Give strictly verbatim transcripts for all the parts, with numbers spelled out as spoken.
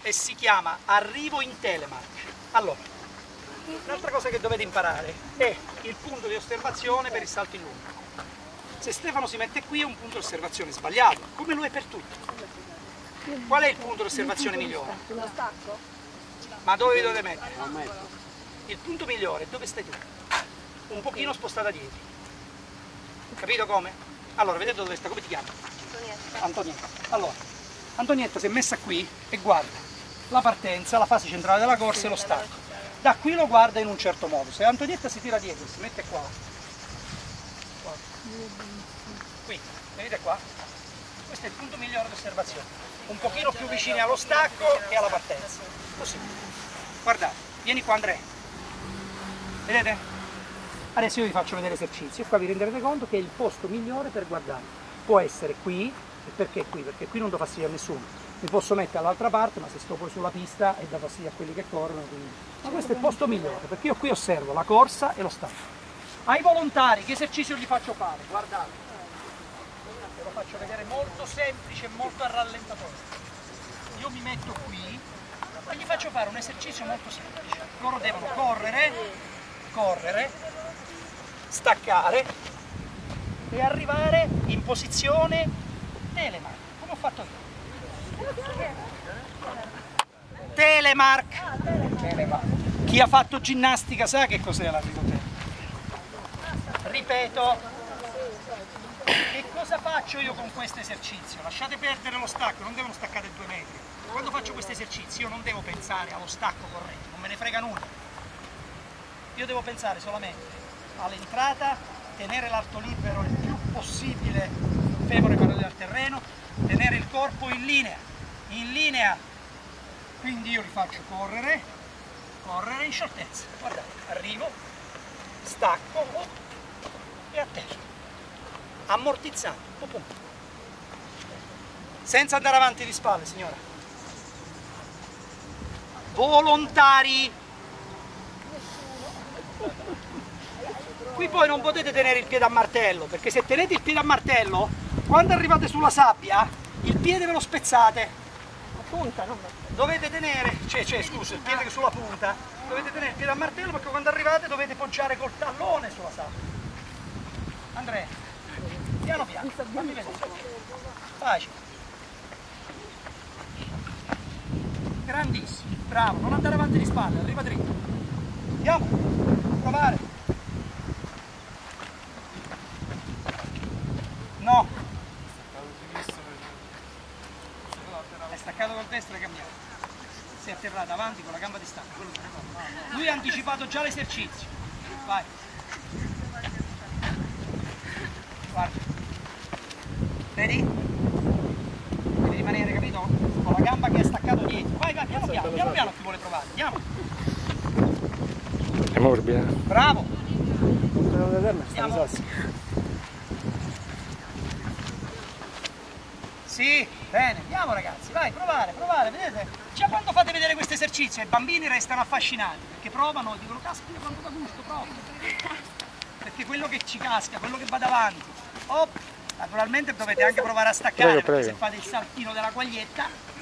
e si chiama arrivo in telemark. Allora, un'altra cosa che dovete imparare è il punto di osservazione per il salto in lungo. Se Stefano si mette qui è un punto di osservazione sbagliato, come lo è per tutti. Qual è il punto di osservazione migliore? Lo stacco? Ma dove vi dovete mettere? Il punto migliore è dove stai tu, un pochino spostata dietro. Capito come? Allora, vedete dove sta? Come ti chiami? Antonietta. Antonietta. Allora, Antonietta si è messa qui e guarda la partenza, la fase centrale della corsa e lo stacco. Da qui lo guarda in un certo modo. Se Antonietta si tira dietro e si mette qua, qua, qui, vedete qua? Questo è il punto migliore di osservazione. Un pochino più vicini allo stacco e alla partenza. Così. Guardate, vieni qua Andrea. Vedete? Adesso io vi faccio vedere l'esercizio e qua vi renderete conto che è il posto migliore per guardare. Può essere qui, e perché qui? Perché qui non do fastidio a nessuno. Mi posso mettere all'altra parte, ma se sto poi sulla pista è da fastidio a quelli che corrono. Quindi. Ma questo è il posto migliore, perché io qui osservo la corsa e lo stacco. Ai volontari che esercizio gli faccio fare? Guardate, ve lo faccio vedere molto semplice e molto a rallentatore. Io mi metto qui e gli faccio fare un esercizio molto semplice. Loro devono correre, correre, staccare e arrivare in posizione telemark, come ho fatto io. Telemark. Telemark. Chi ha fatto ginnastica sa che cos'è l'arrivo telemark. Ripeto, che cosa faccio io con questo esercizio? Lasciate perdere lo stacco, non devono staccare due metri. Quando faccio questo esercizio io non devo pensare allo stacco corretto, non me ne frega nulla. Io devo pensare solamente all'entrata, tenere l'arto libero il più possibile femore parallelo al terreno, tenere il corpo in linea, in linea, quindi io li faccio correre, correre in scioltezza, guardate, arrivo, stacco e a terra, ammortizzando, pum pum. Senza andare avanti di spalle, signora. Volontari. Qui poi non potete tenere il piede a martello, perché se tenete il piede a martello, quando arrivate sulla sabbia, il piede ve lo spezzate. La punta, non Dovete tenere, cioè, cioè scusa, il piede sulla punta, dovete tenere il piede a martello perché quando arrivate dovete poggiare col tallone sulla sabbia. Andrea, piano piano, fammi vedere. Facile. Grandissimo, bravo, non andare avanti di spalle, arriva dritto. Andiamo, provare. No. È staccato col destro e cambiato. Si è atterrato avanti con la gamba di stacco. Lui ha anticipato già l'esercizio. Vai. Guarda. Vedi? Devi rimanere, capito? Con la gamba che è staccato dietro. Vai, vai, piano piano, piano piano chi vuole provare. Andiamo. È morbida. Bravo. Andiamo. Sì, bene, andiamo ragazzi, vai, provare, provare, vedete? Già quando fate vedere questo esercizio i bambini restano affascinati, perché provano e dicono, caspita quanto da gusto, provo. Perché quello che ci casca, quello che va davanti, oh, naturalmente dovete anche provare a staccare, prego, perché prego. se fate il saltino della quaglietta,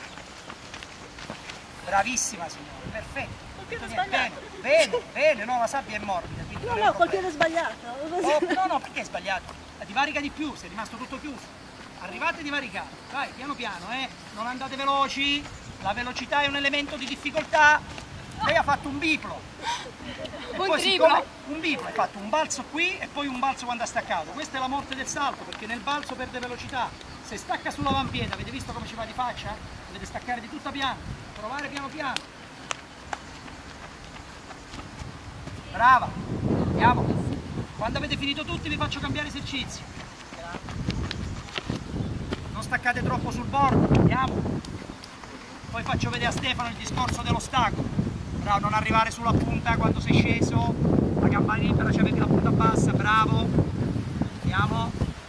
bravissima signora, perfetto. Col piede Bene, sbagliato. Bene, bene, no, la sabbia è morbida. quindi No, non è no, un col problema. piede sbagliato. Oh, no, no, perché è sbagliato? Divarica di più, sei rimasto tutto chiuso. Arrivate divaricati, vai, piano piano, eh? Non andate veloci, la velocità è un elemento di difficoltà. Lei ha fatto un biplo. E Un poi, triplo. siccome, un biplo, hai fatto un balzo qui e poi un balzo quando ha staccato. Questa è la morte del salto, perché nel balzo perde velocità. Se stacca sull'avampiede, avete visto come ci va di faccia? Dovete staccare di tutta piano, provare piano piano. Brava, andiamo. Quando avete finito tutti vi faccio cambiare esercizio. Non staccate troppo sul bordo, andiamo. Poi faccio vedere a Stefano il discorso dello stacco. Bravo, non arrivare sulla punta quando sei sceso, la gamba libera, ci avete la punta bassa, bravo. Andiamo.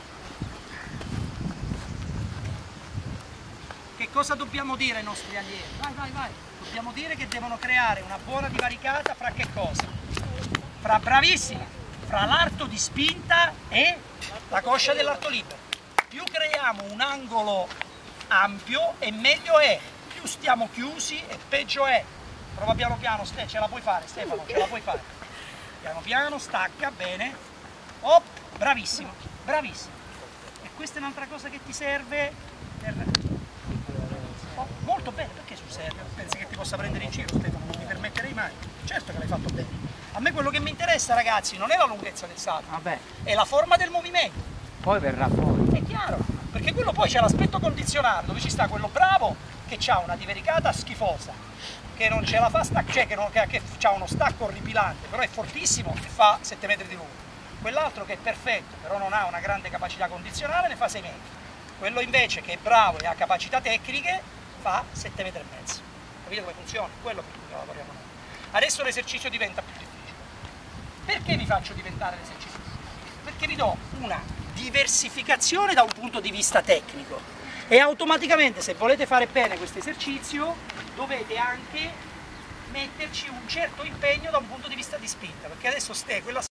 Che cosa dobbiamo dire ai nostri allievi? Vai, vai, vai. Dobbiamo dire che devono creare una buona divaricata fra che cosa? Fra bravissima, fra l'arto di spinta e la coscia dell'arto libero. Più creiamo un angolo ampio e meglio è. Più più stiamo chiusi e peggio è. Prova piano piano, Ste, ce la puoi fare, Stefano, ce la puoi fare. Piano piano, stacca, bene. Op, bravissimo, bravissimo. E questa è un'altra cosa che ti serve per... Oh, molto bene, perché sul serio? Pensi che ti possa prendere in giro, Stefano? Non mi permetterei mai. Certo che l'hai fatto bene. A me quello che mi interessa, ragazzi, non è la lunghezza del salto, Vabbè, è la forma del movimento. poi verrà fuori. È chiaro, perché quello poi c'è l'aspetto condizionale, dove ci sta quello bravo che ha una divaricata schifosa, che non ce la fa staccare, cioè che, non, che, che ha uno stacco orripilante, però è fortissimo e fa sette metri di lungo. Quell'altro che è perfetto, però non ha una grande capacità condizionale, ne fa sei metri. Quello invece che è bravo e ha capacità tecniche, fa sette metri e mezzo. Capite come funziona? Quello per cui lavoriamo noi. Adesso l'esercizio diventa più difficile. Perché vi faccio diventare l'esercizio? Perché vi do una diversificazione da un punto di vista tecnico e automaticamente, se volete fare bene questo esercizio, dovete anche metterci un certo impegno da un punto di vista di spinta, perché adesso ste quella